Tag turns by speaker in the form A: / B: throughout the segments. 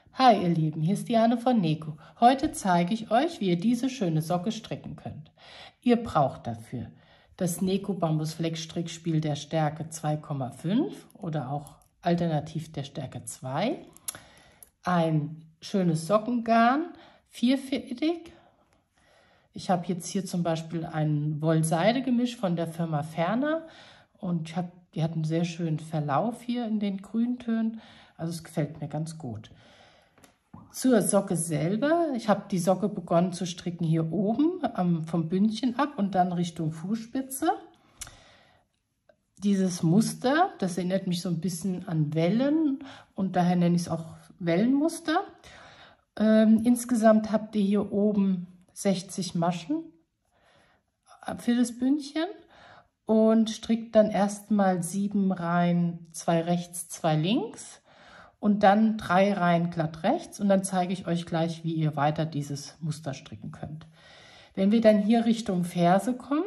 A: Hi ihr Lieben, hier ist Diane von Neko. Heute zeige ich euch, wie ihr diese schöne Socke stricken könnt. Ihr braucht dafür das Neko Bambus Flex Strickspiel der Stärke 2,5 oder auch alternativ der Stärke 2, ein schönes Sockengarn, vierfädig. Ich habe jetzt hier zum Beispiel ein Woll-Seide-Gemisch von der Firma Ferner und die hat einen sehr schönen Verlauf hier in den Grüntönen, also es gefällt mir ganz gut. Zur Socke selber, ich habe die Socke begonnen zu stricken hier oben vom Bündchen ab und dann Richtung Fußspitze. Dieses Muster, das erinnert mich so ein bisschen an Wellen und daher nenne ich es auch Wellenmuster. Insgesamt habt ihr hier oben 60 Maschen für das Bündchen und strickt dann erstmal 7 Reihen, 2 rechts, 2 links. Und dann 3 Reihen glatt rechts und dann zeige ich euch gleich, wie ihr weiter dieses Muster stricken könnt. Wenn wir dann hier Richtung Ferse kommen,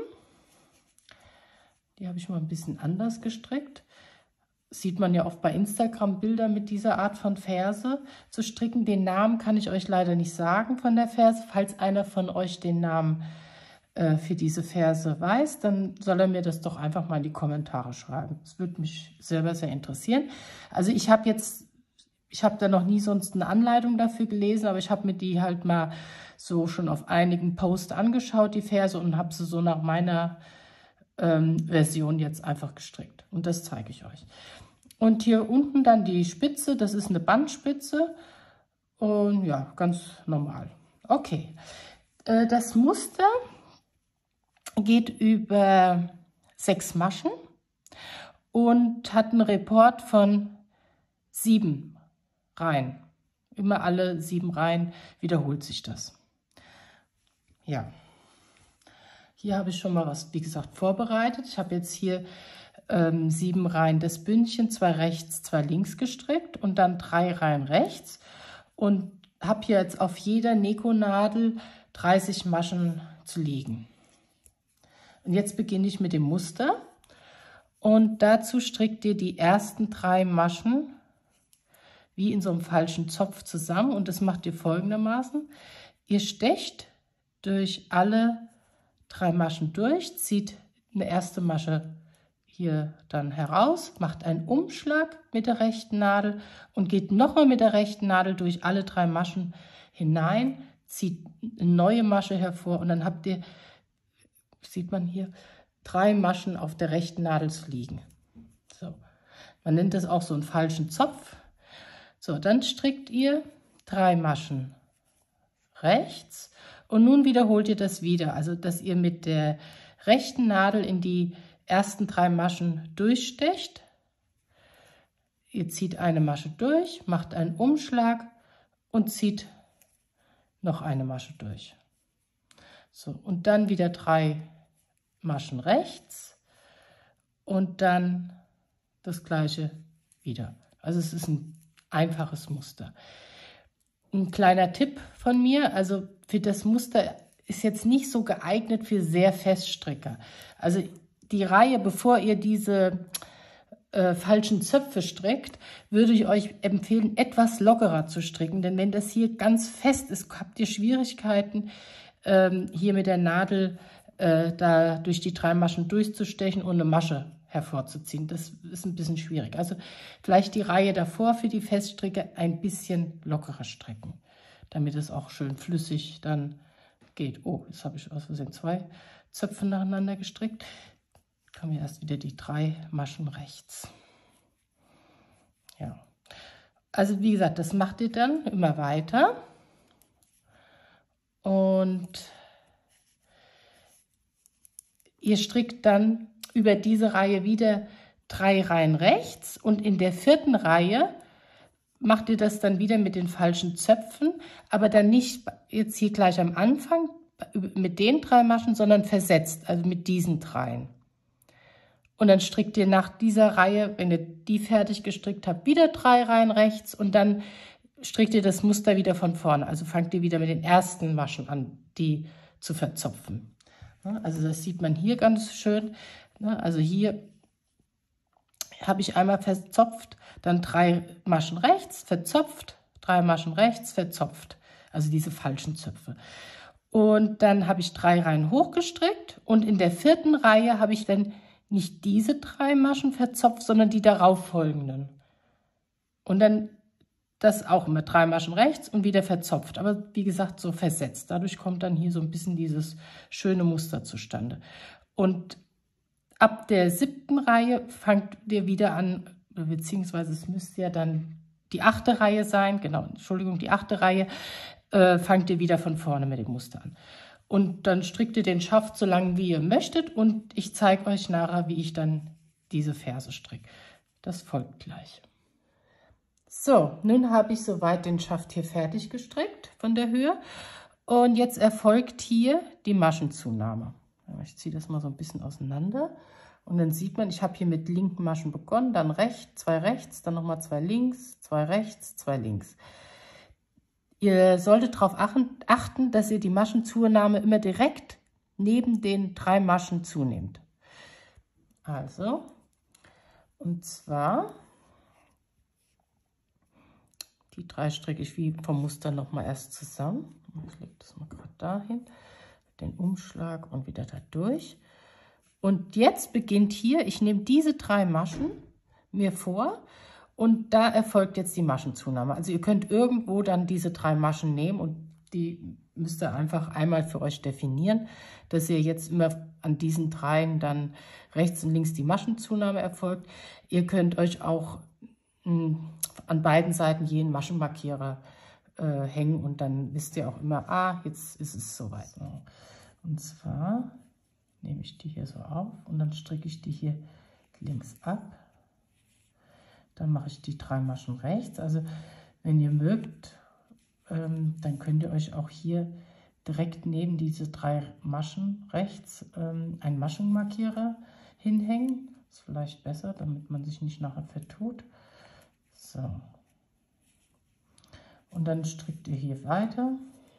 A: die habe ich mal ein bisschen anders gestrickt. Sieht man ja oft bei Instagram Bilder mit dieser Art von Ferse zu stricken. Den Namen kann ich euch leider nicht sagen von der Ferse. Falls einer von euch den Namen für diese Ferse weiß, dann soll er mir das doch einfach mal in die Kommentare schreiben. Das würde mich selber sehr interessieren. Also ich habe da noch nie sonst eine Anleitung dafür gelesen, aber ich habe mir die halt mal so schon auf einigen Posts angeschaut, die Ferse, und habe sie so nach meiner Version jetzt einfach gestrickt. Und das zeige ich euch. Und hier unten dann die Spitze, das ist eine Bandspitze und ja, ganz normal. Okay, das Muster geht über 6 Maschen und hat einen Report von 7 Reihen. Immer alle 7 Reihen wiederholt sich das. Ja, hier habe ich schon mal was, wie gesagt, vorbereitet. Ich habe jetzt hier 7 Reihen des Bündchen, 2 rechts, 2 links gestrickt und dann 3 Reihen rechts und habe hier jetzt auf jeder Neko-Nadel 30 Maschen zu liegen. Und jetzt beginne ich mit dem Muster und dazu strickt ihr die ersten 3 Maschen wie in so einem falschen Zopf zusammen und das macht ihr folgendermaßen. Ihr stecht durch alle 3 Maschen durch, zieht eine erste Masche hier dann heraus, macht einen Umschlag mit der rechten Nadel und geht nochmal mit der rechten Nadel durch alle 3 Maschen hinein, zieht eine neue Masche hervor und dann habt ihr, sieht man hier, 3 Maschen auf der rechten Nadel zu liegen. So. Man nennt das auch so einen falschen Zopf. So, dann strickt ihr 3 Maschen rechts und nun wiederholt ihr das wieder, also dass ihr mit der rechten Nadel in die ersten 3 Maschen durchstecht. Ihr zieht eine Masche durch, macht einen Umschlag und zieht noch eine Masche durch. So, und dann wieder 3 Maschen rechts und dann das gleiche wieder. Also es ist ein einfaches Muster. Ein kleiner Tipp von mir, also für das Muster ist jetzt nicht so geeignet für sehr Feststricker. Also die Reihe, bevor ihr diese falschen Zöpfe strickt, würde ich euch empfehlen, etwas lockerer zu stricken, denn wenn das hier ganz fest ist, habt ihr Schwierigkeiten, hier mit der Nadel da durch die 3 Maschen durchzustechen und eine Masche hervorzuziehen. Das ist ein bisschen schwierig. Also vielleicht die Reihe davor für die Feststricke ein bisschen lockerer stricken, damit es auch schön flüssig dann geht. Oh, jetzt habe ich aus Versehen 2 Zöpfe nacheinander gestrickt. Kommen erst wieder die 3 Maschen rechts. Ja, also wie gesagt, das macht ihr dann immer weiter und ihr strickt dann über diese Reihe wieder 3 Reihen rechts und in der 4. Reihe macht ihr das dann wieder mit den falschen Zöpfen, aber dann nicht jetzt hier gleich am Anfang mit den 3 Maschen, sondern versetzt, also mit diesen 3. Und dann strickt ihr nach dieser Reihe, wenn ihr die fertig gestrickt habt, wieder 3 Reihen rechts und dann strickt ihr das Muster wieder von vorne. Also fangt ihr wieder mit den ersten Maschen an, die zu verzopfen. Also das sieht man hier ganz schön. Also hier habe ich einmal verzopft, dann 3 Maschen rechts, verzopft, 3 Maschen rechts, verzopft, also diese falschen Zöpfe. Und dann habe ich 3 Reihen hochgestrickt und in der 4. Reihe habe ich dann nicht diese 3 Maschen verzopft, sondern die darauf folgenden. Und dann das auch immer 3 Maschen rechts und wieder verzopft, aber wie gesagt so versetzt. Dadurch kommt dann hier so ein bisschen dieses schöne Muster zustande. Und ab der 7. Reihe fangt ihr wieder an, beziehungsweise es müsste ja dann die 8. Reihe sein, genau, Entschuldigung, die 8. Reihe, fangt ihr wieder von vorne mit dem Muster an. Und dann strickt ihr den Schaft so lange, wie ihr möchtet und ich zeige euch nachher, wie ich dann diese Ferse stricke. Das folgt gleich. So, nun habe ich soweit den Schaft hier fertig gestrickt von der Höhe und jetzt erfolgt hier die Maschenzunahme. Ich ziehe das mal so ein bisschen auseinander und dann sieht man, ich habe hier mit linken Maschen begonnen, dann rechts, 2 rechts, dann nochmal 2 links, 2 rechts, 2 links. Ihr solltet darauf achten, dass ihr die Maschenzunahme immer direkt neben den 3 Maschen zunehmt. Also, und zwar, die 3 stricke ich wie vom Muster nochmal erst zusammen. Ich lege das mal gerade dahin, den Umschlag und wieder da durch. Und jetzt beginnt hier, ich nehme diese 3 Maschen mir vor und da erfolgt jetzt die Maschenzunahme. Also ihr könnt irgendwo dann diese 3 Maschen nehmen und die müsst ihr einfach einmal für euch definieren, dass ihr jetzt immer an diesen 3 dann rechts und links die Maschenzunahme erfolgt. Ihr könnt euch auch an beiden Seiten jeden Maschenmarkierer hängen und dann wisst ihr auch immer, jetzt ist es soweit. Und zwar nehme ich die hier so auf und dann stricke ich die hier links ab. Dann mache ich die 3 Maschen rechts. Also wenn ihr mögt, dann könnt ihr euch auch hier direkt neben diese 3 Maschen rechts einen Maschenmarkierer hinhängen. Ist vielleicht besser, damit man sich nicht nachher vertut. So. Und dann strickt ihr hier weiter.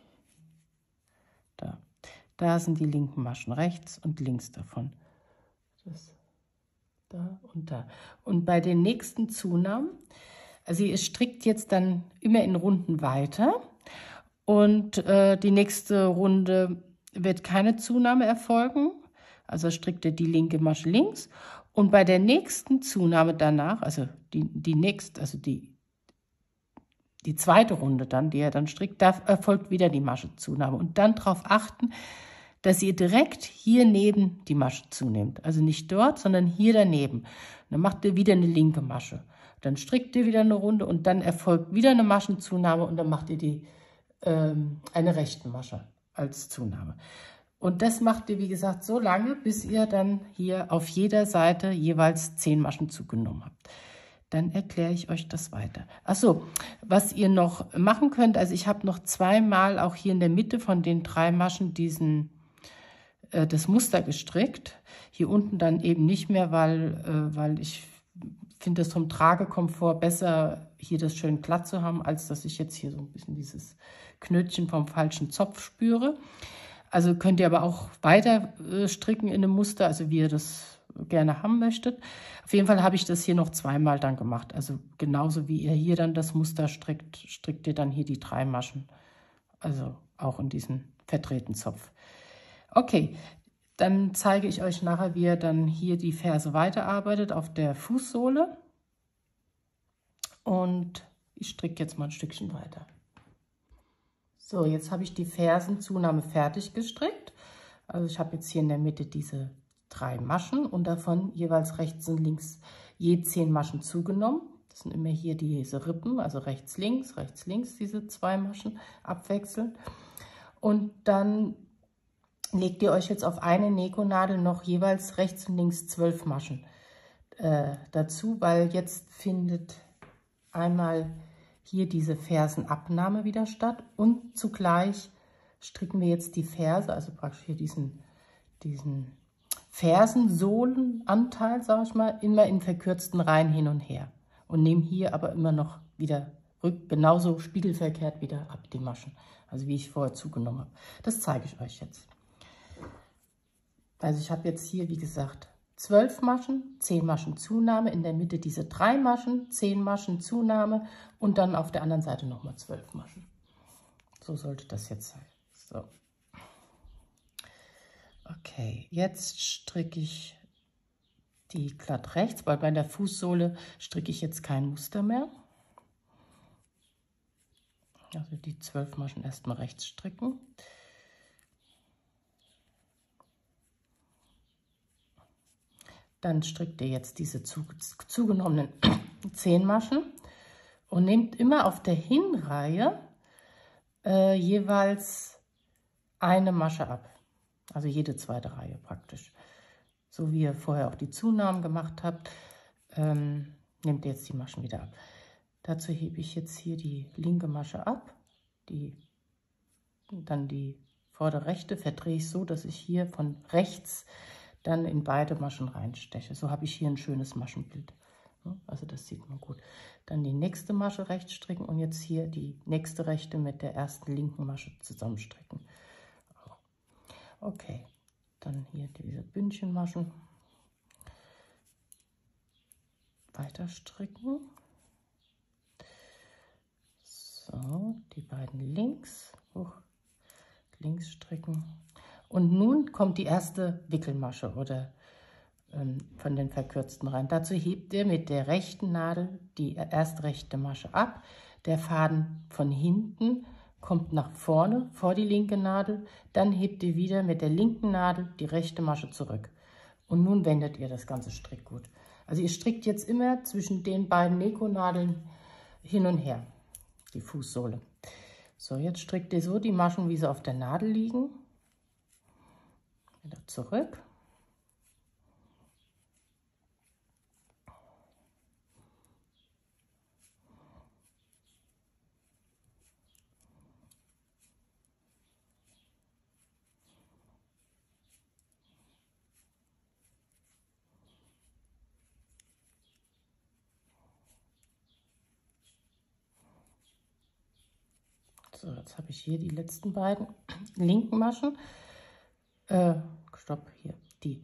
A: Da sind die linken Maschen rechts und links davon. Das da und da. Und bei den nächsten Zunahmen, also ihr strickt jetzt dann immer in Runden weiter und die nächste Runde wird keine Zunahme erfolgen. Also strickt ihr die linke Masche links und bei der nächsten Zunahme danach, also die zweite Runde dann, die ihr dann strickt, da erfolgt wieder die Maschenzunahme. Und dann darauf achten, dass ihr direkt hier neben die Masche zunehmt. Also nicht dort, sondern hier daneben. Dann macht ihr wieder eine linke Masche. Dann strickt ihr wieder eine Runde und dann erfolgt wieder eine Maschenzunahme und dann macht ihr eine rechte Masche als Zunahme. Und das macht ihr, wie gesagt, so lange, bis ihr dann hier auf jeder Seite jeweils 10 Maschen zugenommen habt. Dann erkläre ich euch das weiter. Achso, was ihr noch machen könnt, also ich habe noch 2-mal auch hier in der Mitte von den 3 Maschen das Muster gestrickt. Hier unten dann eben nicht mehr, weil ich finde es vom Tragekomfort besser, hier das schön glatt zu haben, als dass ich jetzt hier so ein bisschen dieses Knötchen vom falschen Zopf spüre. Also könnt ihr aber auch weiter stricken in dem Muster, also wie ihr das gerne haben möchtet. Auf jeden Fall habe ich das hier noch 2-mal dann gemacht. Also genauso wie ihr hier dann das Muster strickt, strickt ihr dann hier die 3 Maschen. Also auch in diesen verdrehten Zopf. Okay, dann zeige ich euch nachher, wie ihr dann hier die Ferse weiterarbeitet auf der Fußsohle. Und ich stricke jetzt mal ein Stückchen weiter. So, jetzt habe ich die Fersenzunahme fertig gestrickt. Also ich habe jetzt hier in der Mitte diese 3 Maschen und davon jeweils rechts und links je 10 Maschen zugenommen. Das sind immer hier diese Rippen, also rechts, links, diese 2 Maschen abwechselnd. Und dann legt ihr euch jetzt auf eine Nähkonadel noch jeweils rechts und links 12 Maschen dazu, weil jetzt findet einmal hier diese Fersenabnahme wieder statt und zugleich stricken wir jetzt die Ferse, also praktisch hier diesen Fersensohlenanteil, sage ich mal, immer in verkürzten Reihen hin und her und nehmen hier aber immer noch wieder genauso spiegelverkehrt wieder ab die Maschen, also wie ich vorher zugenommen habe. Das zeige ich euch jetzt. Also ich habe jetzt hier, wie gesagt, 12 Maschen, 10 Maschen Zunahme, in der Mitte diese 3 Maschen, 10 Maschen Zunahme und dann auf der anderen Seite nochmal 12 Maschen. So sollte das jetzt sein. So. Okay, jetzt stricke ich die glatt rechts, weil bei der Fußsohle stricke ich jetzt kein Muster mehr. Also die 12 Maschen erstmal rechts stricken. Dann strickt ihr jetzt diese zugenommenen 10 Maschen und nehmt immer auf der Hinreihe jeweils eine Masche ab. Also jede zweite Reihe praktisch. So wie ihr vorher auch die Zunahmen gemacht habt, nehmt ihr jetzt die Maschen wieder ab. Dazu hebe ich jetzt hier die linke Masche ab. Dann die vordere rechte verdrehe ich so, dass ich hier von rechts dann in beide Maschen reinsteche. So habe ich hier ein schönes Maschenbild. Also das sieht man gut. Dann die nächste Masche rechts stricken und jetzt hier die nächste rechte mit der ersten linken Masche zusammenstricken. Okay, dann hier diese Bündchenmaschen weiter stricken. So, die beiden links stricken. Und nun kommt die erste Wickelmasche oder von den verkürzten rein. Dazu hebt ihr mit der rechten Nadel die erste rechte Masche ab. Der Faden von hinten kommt nach vorne vor die linke Nadel. Dann hebt ihr wieder mit der linken Nadel die rechte Masche zurück. Und nun wendet ihr das ganze Strickgut. Also ihr strickt jetzt immer zwischen den beiden Neko-Nadeln hin und her, die Fußsohle. So, jetzt strickt ihr so die Maschen, wie sie auf der Nadel liegen. Wieder zurück. So, jetzt habe ich hier die letzten beiden linken Maschen. Stopp, hier die.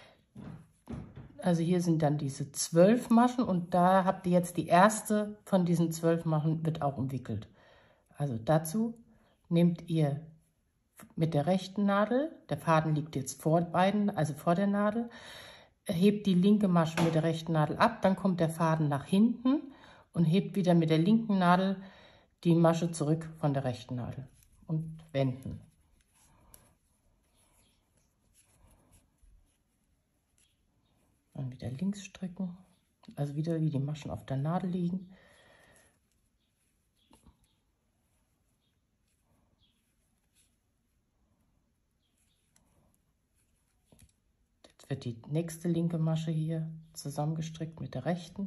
A: Also hier sind dann diese 12 Maschen und da habt ihr jetzt die erste von diesen 12 Maschen, wird auch umwickelt. Also dazu nehmt ihr mit der rechten Nadel, der Faden liegt jetzt vor beiden, also vor der Nadel, hebt die linke Masche mit der rechten Nadel ab, dann kommt der Faden nach hinten und hebt wieder mit der linken Nadel die Masche zurück von der rechten Nadel und wenden. Dann wieder links stricken, also wieder wie die Maschen auf der Nadel liegen. Jetzt wird die nächste linke Masche hier zusammengestrickt mit der rechten.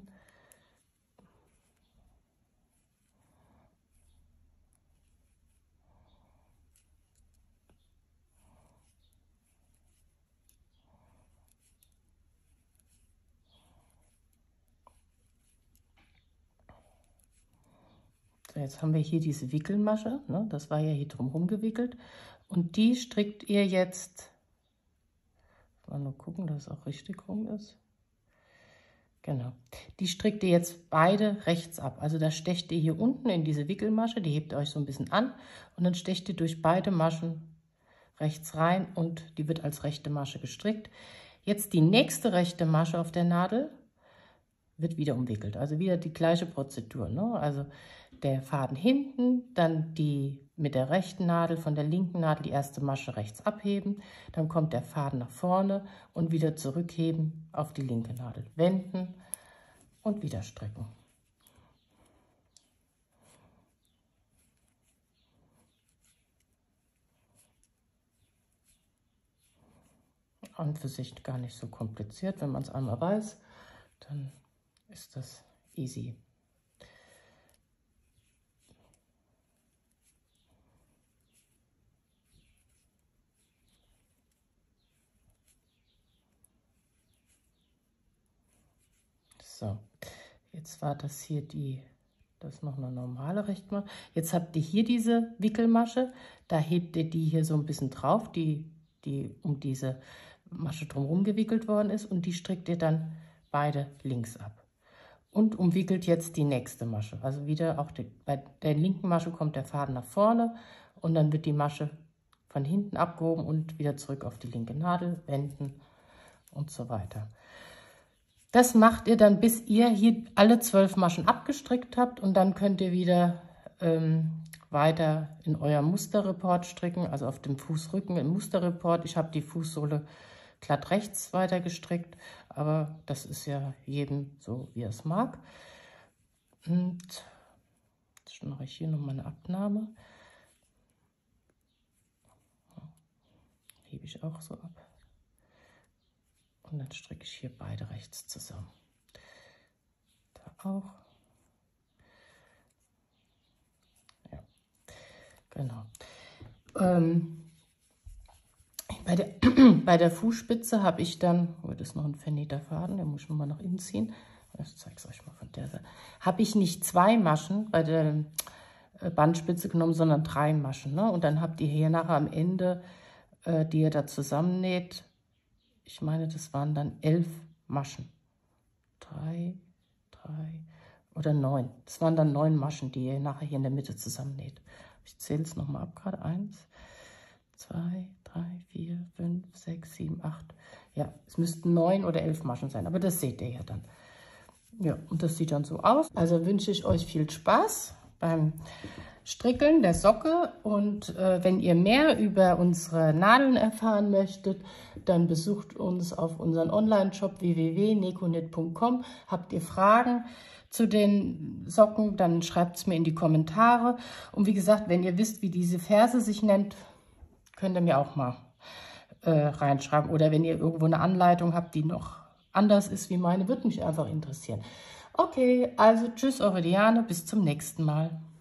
A: So, jetzt haben wir hier diese Wickelmasche, ne? Das war ja hier drumherum gewickelt. Und die strickt ihr jetzt, mal nur gucken, dass es auch richtig rum ist. Genau, die strickt ihr jetzt beide rechts ab. Also da stecht ihr hier unten in diese Wickelmasche, die hebt ihr euch so ein bisschen an. Und dann stecht ihr durch beide Maschen rechts rein und die wird als rechte Masche gestrickt. Jetzt die nächste rechte Masche auf der Nadel wird wieder umwickelt. Also wieder die gleiche Prozedur, ne? Also der Faden hinten, dann die mit der rechten Nadel von der linken Nadel die erste Masche rechts abheben, dann kommt der Faden nach vorne und wieder zurückheben auf die linke Nadel, wenden und wieder stricken. An für sich gar nicht so kompliziert, wenn man es einmal weiß, dann ist das easy. So, jetzt war das hier das ist noch eine normale Rechtmasche. Jetzt habt ihr hier diese Wickelmasche, da hebt ihr die hier so ein bisschen drauf, um diese Masche drumherum gewickelt worden ist, und die strickt ihr dann beide links ab. Und umwickelt jetzt die nächste Masche. Also wieder auch bei der linken Masche kommt der Faden nach vorne und dann wird die Masche von hinten abgehoben und wieder zurück auf die linke Nadel wenden und so weiter. Das macht ihr dann, bis ihr hier alle 12 Maschen abgestrickt habt, und dann könnt ihr wieder weiter in euer Musterreport stricken, also auf dem Fußrücken im Musterreport. Ich habe die Fußsohle glatt rechts weiter gestrickt, aber das ist ja jedem so, wie er es mag. Und jetzt mache ich hier noch mal eine Abnahme. Hebe ich auch so ab. Und dann stricke ich hier beide rechts zusammen. Da auch. Ja, genau. Bei der Fußspitze habe ich dann, oh, das ist noch ein vernähter Faden, den muss ich mal nach innen ziehen. Ich zeige es euch mal von der Seite. Habe ich nicht 2 Maschen bei der Bandspitze genommen, sondern 3 Maschen. Ne? Und dann habt ihr hier nachher am Ende, die ihr da zusammennäht, ich meine, das waren dann 11 Maschen. 3 oder 9. Das waren dann 9 Maschen, die ihr nachher hier in der Mitte zusammennäht. Ich zähle es nochmal ab gerade. 1, 2, 3, 4, 5, 6, 7, 8. Ja, es müssten 9 oder 11 Maschen sein, aber das seht ihr ja dann. Ja, und das sieht dann so aus. Also wünsche ich euch viel Spaß beim Strickeln der Socke, und wenn ihr mehr über unsere Nadeln erfahren möchtet, dann besucht uns auf unseren Online-Shop www.neconet.com. Habt ihr Fragen zu den Socken, dann schreibt es mir in die Kommentare. Und wie gesagt, wenn ihr wisst, wie diese Ferse sich nennt, könnt ihr mir auch mal reinschreiben. Oder wenn ihr irgendwo eine Anleitung habt, die noch anders ist wie meine, würde mich einfach interessieren. Okay, also tschüss, eure Diane, bis zum nächsten Mal.